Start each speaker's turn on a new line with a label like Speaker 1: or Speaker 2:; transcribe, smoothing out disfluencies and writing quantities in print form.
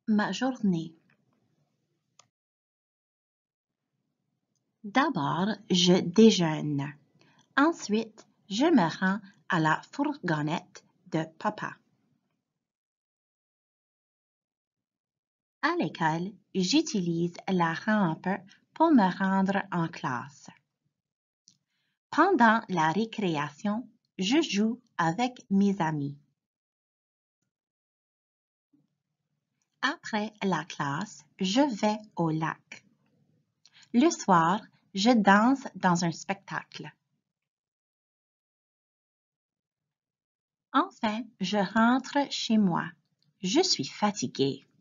Speaker 1: Ma journée. D'abord, je déjeune. Ensuite, je me rends à la fourgonnette de papa. À l'école, j'utilise la rampe pour me rendre en classe. Pendant la récréation, je joue avec mes amis. Après la classe, je vais au lac. Le soir, je danse dans un spectacle. Enfin, je rentre chez moi. Je suis fatiguée.